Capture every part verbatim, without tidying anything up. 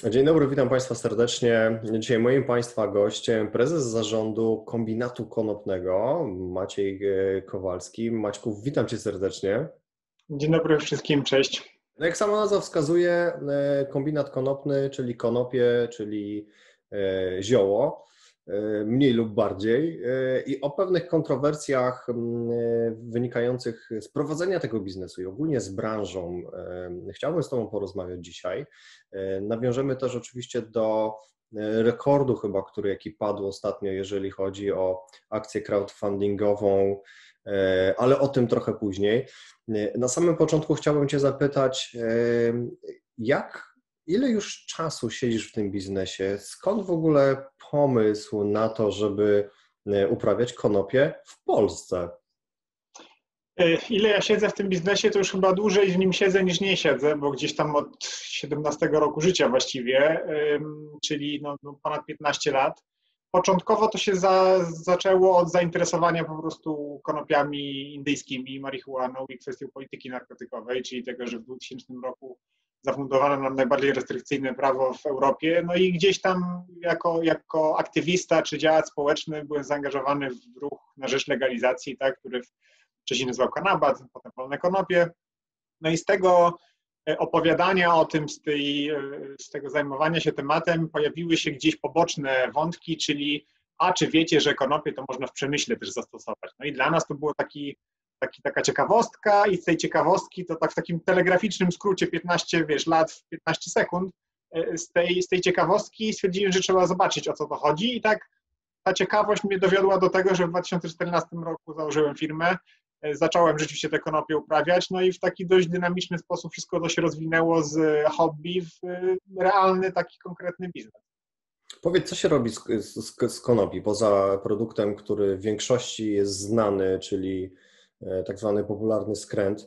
Dzień dobry, witam Państwa serdecznie. Dzisiaj moim Państwa gościem prezes zarządu Kombinatu Konopnego Maciej Kowalski. Maćku, witam Cię serdecznie. Dzień dobry wszystkim, cześć. No jak sama nazwa wskazuje, kombinat konopny, czyli konopie, czyli zioło, mniej lub bardziej. I o pewnych kontrowersjach wynikających z prowadzenia tego biznesu i ogólnie z branżą chciałbym z Tobą porozmawiać dzisiaj. Nawiążemy też oczywiście do rekordu chyba, który jaki padł ostatnio, jeżeli chodzi o akcję crowdfundingową, ale o tym trochę później. Na samym początku chciałbym Cię zapytać, jak Ile już czasu siedzisz w tym biznesie? Skąd w ogóle pomysł na to, żeby uprawiać konopie w Polsce? Ile ja siedzę w tym biznesie, to już chyba dłużej w nim siedzę niż nie siedzę, bo gdzieś tam od siedemnastego roku życia właściwie, czyli no, no ponad piętnaście lat. Początkowo to się za, zaczęło od zainteresowania po prostu konopiami indyjskimi, marihuaną i kwestią polityki narkotykowej, czyli tego, że w dwutysięcznym roku zafundowano nam najbardziej restrykcyjne prawo w Europie. No i gdzieś tam jako, jako aktywista czy działacz społeczny byłem zaangażowany w ruch na rzecz legalizacji, tak, który wcześniej nazywał Kanabat, potem wolne konopie. No i z tego opowiadania o tym, z, tej, z tego zajmowania się tematem pojawiły się gdzieś poboczne wątki, czyli a czy wiecie, że konopie to można w przemyśle też zastosować. No i dla nas to było taki, taki, taka ciekawostka i z tej ciekawostki to tak w takim telegraficznym skrócie piętnaście wiesz, lat w piętnaście sekund z tej, z tej ciekawostki stwierdziłem, że trzeba zobaczyć, o co to chodzi i tak ta ciekawość mnie dowiodła do tego, że w dwa tysiące czternastym roku założyłem firmę, zacząłem rzeczywiście te konopie uprawiać, no i w taki dość dynamiczny sposób wszystko to się rozwinęło z hobby w realny, taki konkretny biznes. Powiedz, co się robi z, z, z konopi, poza produktem, który w większości jest znany, czyli tak zwany popularny skręt.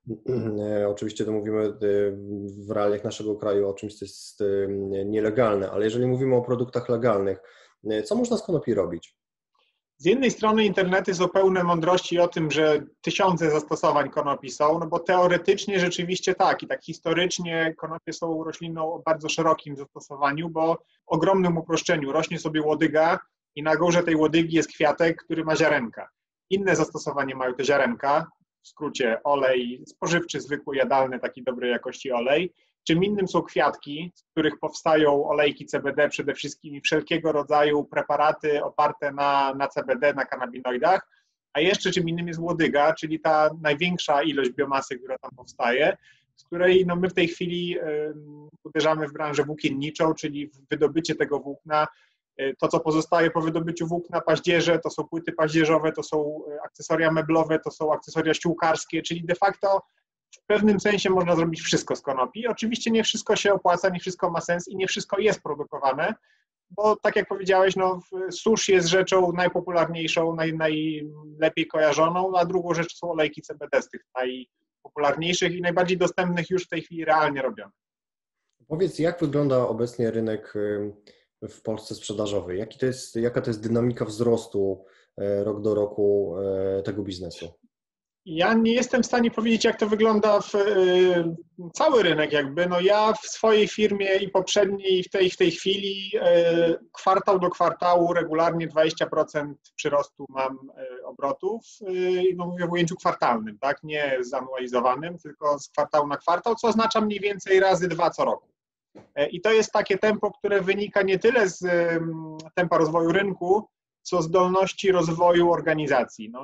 Oczywiście to mówimy w realiach naszego kraju o czymś, co jest nielegalne, ale jeżeli mówimy o produktach legalnych, co można z konopi robić? Z jednej strony internety są pełne mądrości o tym, że tysiące zastosowań konopi są, no bo teoretycznie rzeczywiście tak i tak historycznie konopie są rośliną o bardzo szerokim zastosowaniu, bo w ogromnym uproszczeniu rośnie sobie łodyga i na górze tej łodygi jest kwiatek, który ma ziarenka. Inne zastosowanie mają te ziarenka, w skrócie olej spożywczy, zwykły, jadalny, taki dobrej jakości olej. Czym innym są kwiatki, z których powstają olejki C B D przede wszystkim i wszelkiego rodzaju preparaty oparte na, na C B D, na kanabinoidach, a jeszcze czym innym jest łodyga, czyli ta największa ilość biomasy, która tam powstaje, z której no, my w tej chwili y, uderzamy w branżę włókienniczą, czyli w wydobycie tego włókna. To, co pozostaje po wydobyciu włókna, paździerze, to są płyty paździerzowe, to są akcesoria meblowe, to są akcesoria ściółkarskie, czyli de facto w pewnym sensie można zrobić wszystko z konopi. Oczywiście nie wszystko się opłaca, nie wszystko ma sens i nie wszystko jest produkowane, bo tak jak powiedziałeś, no, susz jest rzeczą najpopularniejszą, naj, najlepiej kojarzoną, a drugą rzecz są olejki C B D z tych najpopularniejszych i najbardziej dostępnych już w tej chwili realnie robionych. Powiedz, jak wygląda obecnie rynek w Polsce sprzedażowy? Jaki to jest, jaka to jest dynamika wzrostu rok do roku tego biznesu? Ja nie jestem w stanie powiedzieć, jak to wygląda w y, cały rynek jakby. No ja w swojej firmie i poprzedniej i w tej, w tej chwili y, kwartał do kwartału regularnie dwadzieścia procent przyrostu mam y, obrotów. Y, no mówię w ujęciu kwartalnym, tak? Nie zanualizowanym, tylko z kwartału na kwartał, co oznacza mniej więcej razy dwa co roku. Y, I to jest takie tempo, które wynika nie tyle z y, tempa rozwoju rynku, co zdolności rozwoju organizacji. No,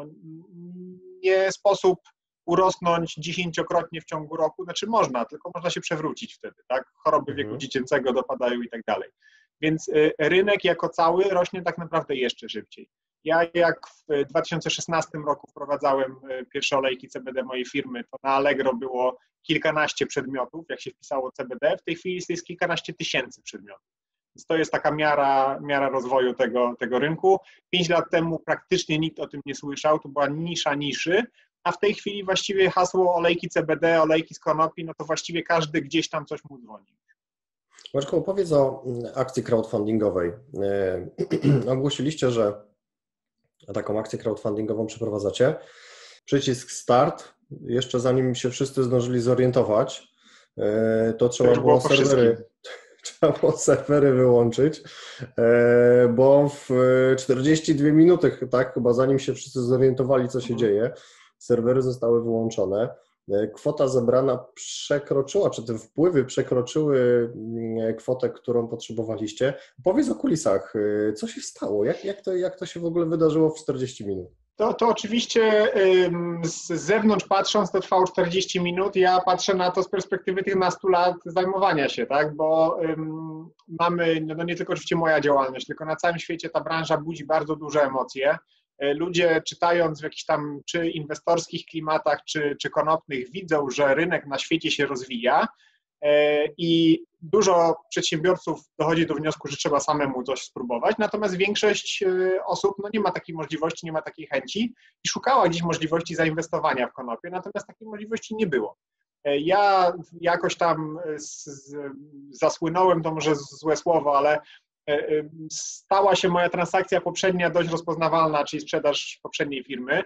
nie sposób urosnąć dziesięciokrotnie w ciągu roku, znaczy można, tylko można się przewrócić wtedy, tak? Choroby wieku mhm. dziecięcego dopadają i tak dalej. Więc rynek jako cały rośnie tak naprawdę jeszcze szybciej. Ja jak w dwa tysiące szesnastym roku wprowadzałem pierwsze olejki C B D mojej firmy, to na Allegro było kilkanaście przedmiotów, jak się wpisało C B D, w tej chwili jest kilkanaście tysięcy przedmiotów. Więc to jest taka miara, miara rozwoju tego, tego rynku. Pięć lat temu praktycznie nikt o tym nie słyszał, to była nisza niszy, a w tej chwili właściwie hasło olejki C B D, olejki z konopi, no to właściwie każdy gdzieś tam coś mu dzwoni. Maćku, opowiedz o akcji crowdfundingowej. Ogłosiliście, że taką akcję crowdfundingową przeprowadzacie. Przycisk start, jeszcze zanim się wszyscy zdążyli zorientować, to trzeba było serwery... trzeba było serwery wyłączyć, bo w czterdzieści dwie minuty, tak, chyba zanim się wszyscy zorientowali, co się mhm. dzieje, serwery zostały wyłączone. Kwota zebrana przekroczyła, czy te wpływy przekroczyły kwotę, którą potrzebowaliście. Powiedz o kulisach, co się stało? Jak, jak, to, jak to się w ogóle wydarzyło w czterdzieści minut? To, to oczywiście z zewnątrz patrząc to trwało czterdzieści minut, ja patrzę na to z perspektywy tych nastu lat zajmowania się, tak, bo um, mamy, no nie tylko oczywiście moja działalność, tylko na całym świecie ta branża budzi bardzo duże emocje. Ludzie czytając w jakichś tam czy inwestorskich klimatach, czy, czy konopnych widzą, że rynek na świecie się rozwija i dużo przedsiębiorców dochodzi do wniosku, że trzeba samemu coś spróbować, natomiast większość osób no nie ma takiej możliwości, nie ma takiej chęci i szukała gdzieś możliwości zainwestowania w konopie, natomiast takiej możliwości nie było. Ja jakoś tam z, z, zasłynąłem, to może złe słowo, ale stała się moja transakcja poprzednia dość rozpoznawalna, czyli sprzedaż poprzedniej firmy,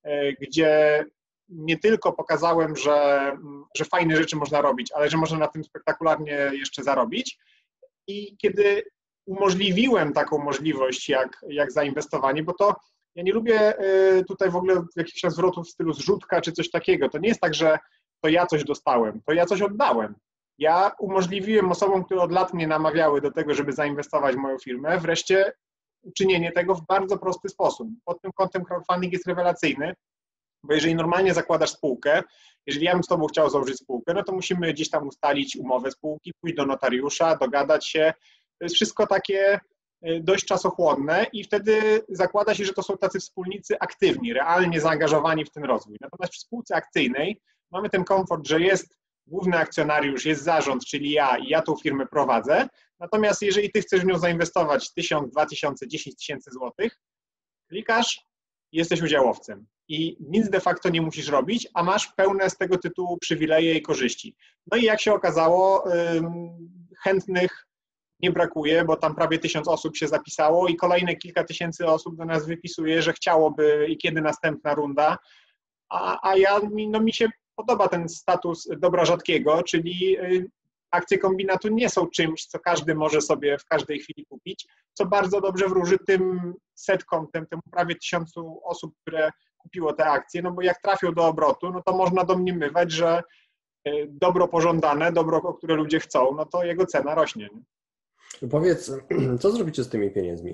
gdzie nie tylko pokazałem, że, że fajne rzeczy można robić, ale że można na tym spektakularnie jeszcze zarobić. I kiedy umożliwiłem taką możliwość jak, jak zainwestowanie, bo to ja nie lubię tutaj w ogóle jakichś zwrotów w stylu zrzutka czy coś takiego. To nie jest tak, że to ja coś dostałem, to ja coś oddałem. Ja umożliwiłem osobom, które od lat mnie namawiały do tego, żeby zainwestować w moją firmę, wreszcie uczynienie tego w bardzo prosty sposób. Pod tym kątem crowdfunding jest rewelacyjny, bo jeżeli normalnie zakładasz spółkę, jeżeli ja bym z tobą chciał założyć spółkę, no to musimy gdzieś tam ustalić umowę spółki, pójść do notariusza, dogadać się. To jest wszystko takie dość czasochłonne i wtedy zakłada się, że to są tacy wspólnicy aktywni, realnie zaangażowani w ten rozwój. Natomiast przy spółce akcyjnej mamy ten komfort, że jest główny akcjonariusz, jest zarząd, czyli ja i ja tą firmę prowadzę. Natomiast jeżeli ty chcesz w nią zainwestować tysiąc, dwa tysiące, dziesięć tysięcy złotych, klikasz, jesteś udziałowcem i nic de facto nie musisz robić, a masz pełne z tego tytułu przywileje i korzyści. No i jak się okazało, chętnych nie brakuje, bo tam prawie tysiąc osób się zapisało i kolejne kilka tysięcy osób do nas wypisuje, że chciałoby i kiedy następna runda, a, a ja, no mi się podoba ten status dobra rzadkiego, czyli akcje kombinatu nie są czymś, co każdy może sobie w każdej chwili kupić, co bardzo dobrze wróży tym setkom, tym, tym prawie tysiącu osób, które kupiło te akcje, no bo jak trafią do obrotu, no to można domniemywać, że dobro pożądane, dobro, o które ludzie chcą, no to jego cena rośnie. Nie? Powiedz, co zrobicie z tymi pieniędzmi?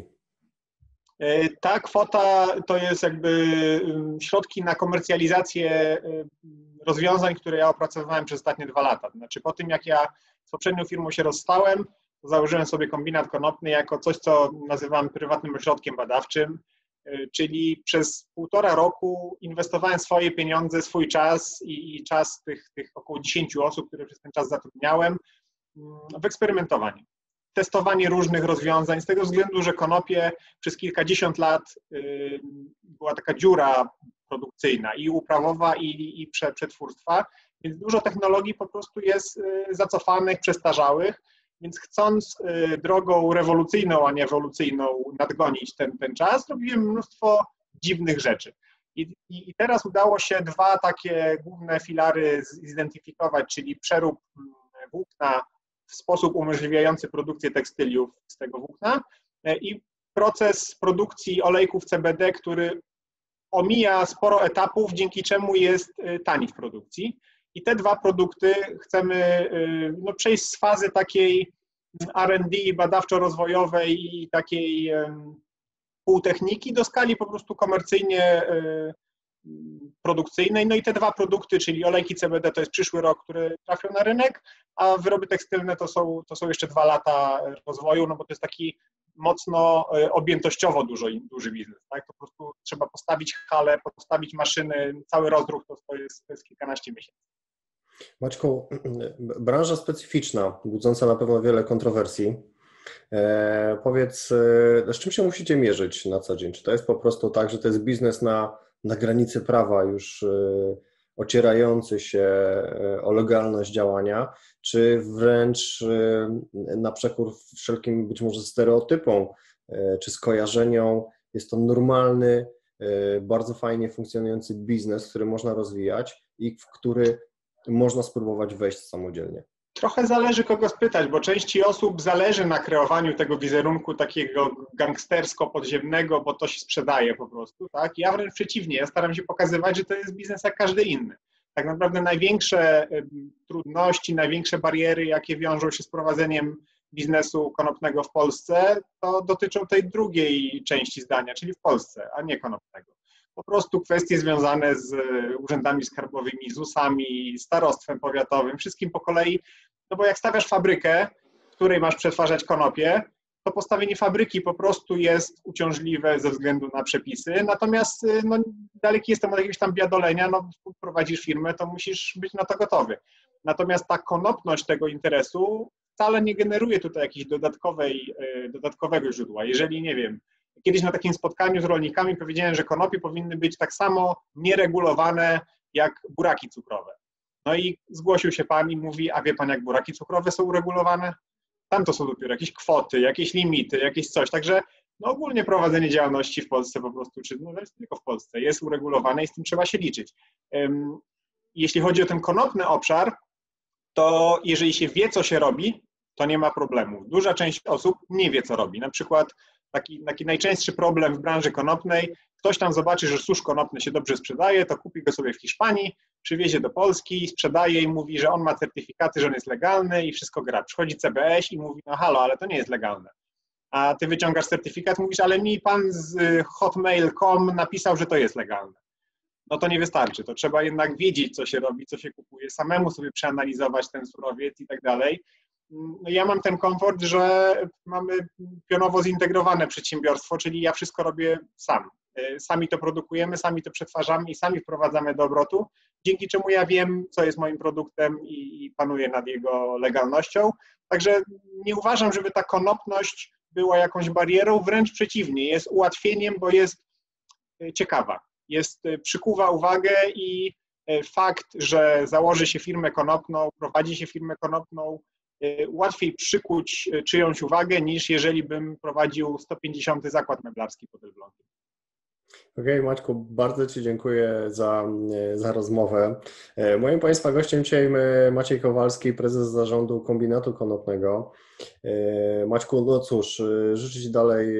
Ta kwota to jest jakby środki na komercjalizację rozwiązań, które ja opracowywałem przez ostatnie dwa lata. Znaczy po tym, jak ja z poprzednią firmą się rozstałem, to założyłem sobie kombinat konopny jako coś, co nazywam prywatnym ośrodkiem badawczym, czyli przez półtora roku inwestowałem swoje pieniądze, swój czas i, i czas tych, tych około dziesięciu osób, które przez ten czas zatrudniałem, w eksperymentowanie. Testowanie różnych rozwiązań, z tego względu, że konopie przez kilkadziesiąt lat y, była taka dziura produkcyjna i uprawowa, i, i przetwórstwa, więc dużo technologii po prostu jest y, zacofanych, przestarzałych, więc chcąc y, drogą rewolucyjną, a nie ewolucyjną nadgonić ten, ten czas, robiłem mnóstwo dziwnych rzeczy. I, i, I teraz udało się dwa takie główne filary zidentyfikować, czyli przerób włókna w sposób umożliwiający produkcję tekstyliów z tego włókna i proces produkcji olejków C B D, który omija sporo etapów, dzięki czemu jest tani w produkcji. I te dwa produkty chcemy no, przejść z fazy takiej R and D badawczo-rozwojowej i takiej półtechniki do skali po prostu komercyjnie produkcyjnej. No i te dwa produkty, czyli olejki C B D to jest przyszły rok, które trafią na rynek, a wyroby tekstylne to są, to są jeszcze dwa lata rozwoju, no bo to jest taki mocno objętościowo duży, duży biznes. Tak? To po prostu trzeba postawić halę, postawić maszyny, cały rozruch to, to, jest, to jest kilkanaście miesięcy. Maćku, branża specyficzna, budząca na pewno wiele kontrowersji. E, powiedz, z czym się musicie mierzyć na co dzień? Czy to jest po prostu tak, że to jest biznes na, na granicy prawa już e, ocierający się o legalność działania, czy wręcz e, na przekór wszelkim być może stereotypom e, czy skojarzeniom jest to normalny, e, bardzo fajnie funkcjonujący biznes, który można rozwijać i w który można spróbować wejść samodzielnie? Trochę zależy, kogo spytać, bo części osób zależy na kreowaniu tego wizerunku takiego gangstersko-podziemnego, bo to się sprzedaje po prostu, tak? Ja wręcz przeciwnie, ja staram się pokazywać, że to jest biznes jak każdy inny. Tak naprawdę największe trudności, największe bariery, jakie wiążą się z prowadzeniem biznesu konopnego w Polsce, to dotyczą tej drugiej części zdania, czyli w Polsce, a nie konopnego. Po prostu kwestie związane z urzędami skarbowymi, zusami, starostwem powiatowym, wszystkim po kolei, no bo jak stawiasz fabrykę, w której masz przetwarzać konopie, to postawienie fabryki po prostu jest uciążliwe ze względu na przepisy, natomiast no, daleki jestem od jakiegoś tam biadolenia, no prowadzisz firmę, to musisz być na to gotowy. Natomiast ta konopność tego interesu wcale nie generuje tutaj jakiegoś dodatkowej, dodatkowego źródła. Jeżeli, nie wiem, kiedyś na takim spotkaniu z rolnikami powiedziałem, że konopie powinny być tak samo nieregulowane jak buraki cukrowe. No i zgłosił się pan i mówi, a wie pan, jak buraki cukrowe są uregulowane? Tam to są dopiero jakieś kwoty, jakieś limity, jakieś coś. Także no ogólnie prowadzenie działalności w Polsce po prostu, czy no jest tylko w Polsce, jest uregulowane i z tym trzeba się liczyć. Jeśli chodzi o ten konopny obszar, to jeżeli się wie, co się robi, to nie ma problemu. Duża część osób nie wie, co robi. Na przykład taki, taki najczęstszy problem w branży konopnej, ktoś tam zobaczy, że susz konopny się dobrze sprzedaje, to kupi go sobie w Hiszpanii, przywiezie do Polski, sprzedaje i mówi, że on ma certyfikaty, że on jest legalny i wszystko gra. Przychodzi C B S i mówi, no halo, ale to nie jest legalne. A ty wyciągasz certyfikat, mówisz, ale mi pan z hotmail kropka com napisał, że to jest legalne. No to nie wystarczy, to trzeba jednak wiedzieć, co się robi, co się kupuje, samemu sobie przeanalizować ten surowiec i tak dalej. No ja mam ten komfort, że mamy pionowo zintegrowane przedsiębiorstwo, czyli ja wszystko robię sam. Sami to produkujemy, sami to przetwarzamy i sami wprowadzamy do obrotu, dzięki czemu ja wiem, co jest moim produktem i, i panuję nad jego legalnością. Także nie uważam, żeby ta konopność była jakąś barierą, wręcz przeciwnie, jest ułatwieniem, bo jest ciekawa, jest, przykuwa uwagę i fakt, że założy się firmę konopną, prowadzi się firmę konopną, łatwiej przykuć czyjąś uwagę, niż jeżeli bym prowadził sto pięćdziesiąty zakład meblarski pod Elblągiem. Okej, okay, Maćku, bardzo Ci dziękuję za, za rozmowę. Moim Państwa gościem dzisiaj Maciej Kowalski, prezes zarządu Kombinatu Konopnego. Maćku, no cóż, życzę Ci dalej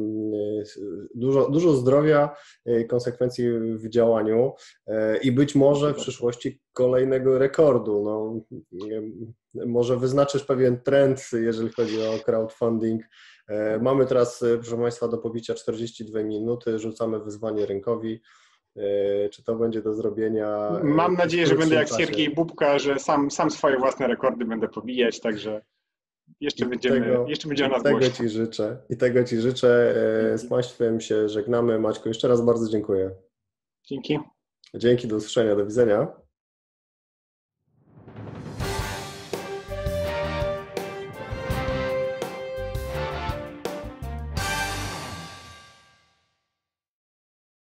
dużo, dużo zdrowia, konsekwencji w działaniu i być może w przyszłości kolejnego rekordu. No, może wyznaczysz pewien trend, jeżeli chodzi o crowdfunding. Mamy teraz, proszę Państwa, do pobicia czterdzieści dwie minuty, rzucamy wyzwanie rynkowi. Czy to będzie do zrobienia? Mam nadzieję, że będę jak Siergiej Bubka, że sam, sam swoje własne rekordy będę pobijać, także jeszcze będziemy, tego, jeszcze będzie o nas tego głośno. Ci życzę. I tego Ci życzę. Z Państwem się żegnamy. Maćku, jeszcze raz bardzo dziękuję. Dzięki. Dzięki, do usłyszenia, do widzenia.